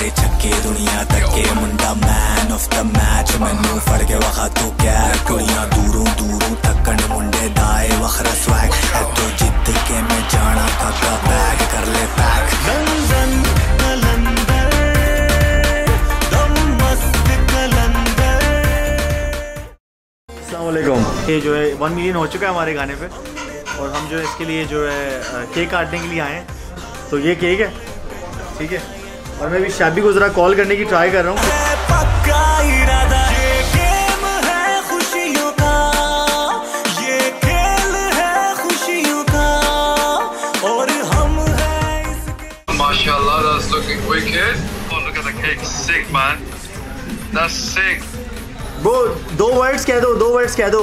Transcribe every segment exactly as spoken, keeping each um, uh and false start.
मारे छक्के दुनिया तक के मुंडा मैन ऑफ द मैच मैनू फड़ के वखा तू क्या कुड़ियां दूरों दूरों तकन मुंडे दाए वखरा स्वैग है तो जित के मैं जाना काका बैग कर ले पैक लंदन कलंदर दम मस्त कलंदर। अस्सलाम वालेकुम। ये जो है वन मिलियन हो चुका है हमारे गाने पे और हम जो है इसके लिए जो है केक काटने के लिए आए हैं। तो ये केक है, ठीक है, और मैं भी शाबी को ज़रा कॉल करने की ट्राई कर रहा हूँ। Mashallah, that's looking wicked. Oh, look at the cake, sick man. That's sick. वो दो वर्ड्स कह दो, दो वर्ड्स कह दो।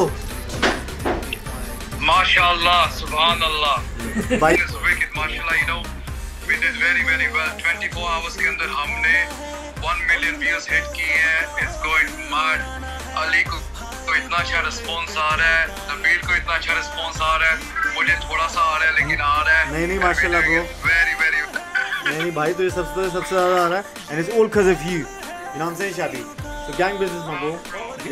Mashallah, Subhanallah. भाई It's wicked, Mashallah. You know, we did very very well. twenty-four hours के अंदर हमने one million views hit किए हैं. It's going mad. अली को तो इतना अच्छा रिस्पॉन्स आ रहा है, नबील को इतना अच्छा रिस्पॉन्स आ रहा है, मुझे थोड़ा सा आ रहा है लेकिन आ रहा है। नहीं नहीं माशाल्लाह ब्रो, वेरी वेरी नहीं नहीं भाई तो ये सबसे सबसे ज़्यादा आ रहा है and it's all because of you. You know what I'm saying Shabi? So gang business में bro,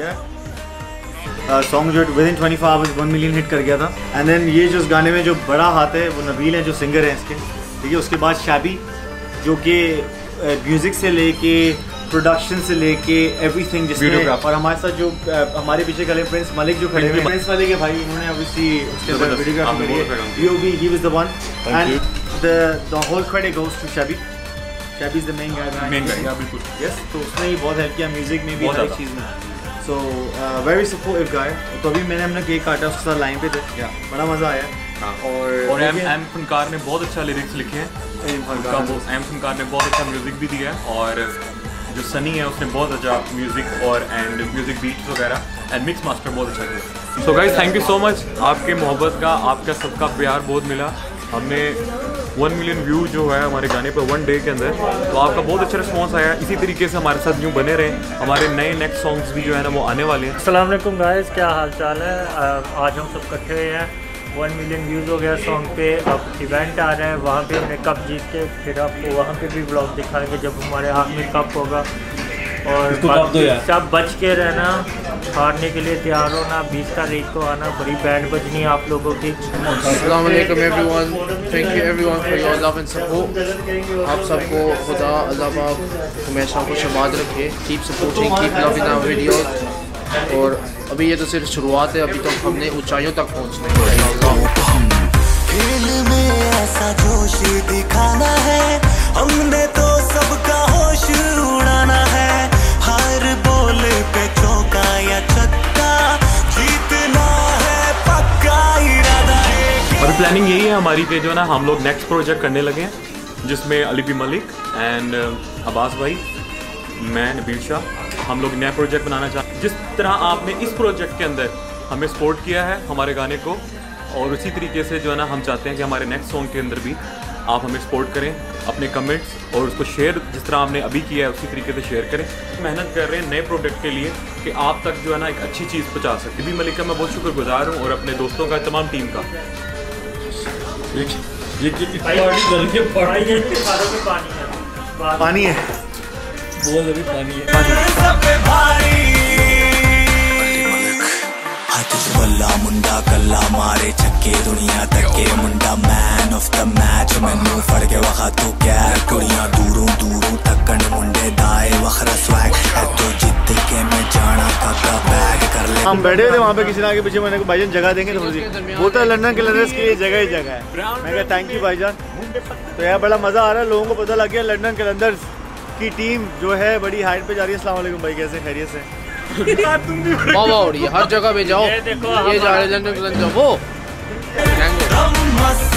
yeah. सॉन्ग जो within twenty four hours one million hit कर गया था एंड देन ये जो इस गाने में जो बड़ा हाथ है वो नबील है जो सिंगर है इसके, ठीक है। उसके बाद शाबी जो कि म्यूज़िक से लेके प्रोडक्शन से लेके एवरीथिंग जिसमें, और हमारे साथ जो हमारे पीछे खड़े प्रिंस मलिक जो खड़े हैं, प्रिंस मलिक है भाई, उन्होंने ऑब्वियसली उसके अंदर वीडियोग्राफी करी है, ही भी he was the one and the the whole credit goes to Shabi. Shabi is the main guy, main guy, yeah बिल्कुल यस। तो उसने ही बहुत हेल्प किया म्यूज़िक में भी, हर एक चीज़ में। So very supportive guy. तो अभी मैंने अपना केक काटा, उसके साथ लाइन पे थे, बड़ा मज़ा आया। हाँ। और और एम एम फनकार ने बहुत अच्छा लिरिक्स लिखे हैं, एम फनकार एम फनकार ने बहुत अच्छा म्यूज़िक भी दिया है, और जो सनी है उसने बहुत अच्छा म्यूज़िक और एंड म्यूज़िक बीट्स वगैरह एंड मिक्स मास्टर बहुत अच्छा किया। So guys thank you so much, आपके मोहब्बत का, आपका सबका प्यार बहुत मिला। हमने वन मिलियन व्यू जो है हमारे गाने पे वन डे के अंदर, तो आपका बहुत अच्छा रिस्पॉन्स आया। इसी तरीके से हमारे साथ यूँ बने रहें, हमारे नए नेक्स्ट सॉन्ग्स भी जो है ना वो आने वाले हैं। अस्सलाम वालेकुम गाइस, क्या हाल चाल है? आज हम सब इकट्ठे हुए हैं, वन मिलियन व्यूज़ हो गया सॉन्ग पे। अब इवेंट आ रहा है, वहाँ पे हमने कप जीत के फिर आपको वहाँ पे भी ब्लॉग दिखाएंगे जब हमारे हाथ में कप होगा। और सब बच के रहना, हारने के लिए तैयार होना। बीस तारीख को आना, बड़ी बैंड बजनी है आप लोगों की। अस्सलाम वालेकुम everyone, thank you everyone for your love and support. आप सबको खुदा अल्लाह पाक हमेशा खुश आबाद रखे। Keep supporting, keep loving our videos. और अभी ये तो सिर्फ शुरुआत है, अभी तो हमने ऊंचाइयों तक पहुंचना है। खेल में ऐसा जोश दिखाना है, हमने तो सबका होश उड़ाना है। हर बॉल पे चौका या छक्का, जीतना है पक्का इरादा है। और प्लानिंग यही है हमारी कि जो है ना हम लोग नेक्स्ट प्रोजेक्ट करने लगे हैं, जिसमें अली बी मलिक एंड अब्बास भाई, मैं नबील शाह, हम लोग नया प्रोजेक्ट बनाना चाहते हैं। जिस तरह आपने इस प्रोजेक्ट के अंदर हमें सपोर्ट किया है हमारे गाने को, और उसी तरीके से जो है ना हम चाहते हैं कि हमारे नेक्स्ट सॉन्ग के अंदर भी आप हमें सपोर्ट करें, अपने कमेंट्स और उसको शेयर जिस तरह आपने अभी किया है उसी तरीके से शेयर करें। मेहनत कर रहे हैं नए प्रोडक्ट के लिए कि आप तक जो है ना एक अच्छी चीज़ पहुँचा सके। बी मलिक का मैं बहुत शुक्रगुजार हूँ और अपने दोस्तों का, तमाम टीम का। पानी है, बहुत अभी पानी है। बल्ला मुंडा कल्ला मारे छक्के दुनिया तक के मुंडा मैन ऑफ द मैच मैनू फड़ के वखा तू क्या कुड़ियां दूरों दूरों तकन मुंडे दाए वखरा स्वैग है तो जित के मैं जाना काका बैग कर ले। हम बैठे थे वहाँ पे, किसी ने आगे पीछे मैंने भाईजान जगह देंगे थोड़ी सी, बोलता है लंदन के लंदर्स के लिए जगह ही जगह है। मैं कहा थैंक यू भाईजान। तो यार बड़ा मज़ा आ रहा है, लोगों को पता लग गया लंदन के लंदर्स की टीम जो है बड़ी हाइट पे जा रही है। अस्सलाम वालेकुम भाई, कैसे खैरियत से? वाह वाह, हर जगह पे जाओ, ये जा रहे हैं वो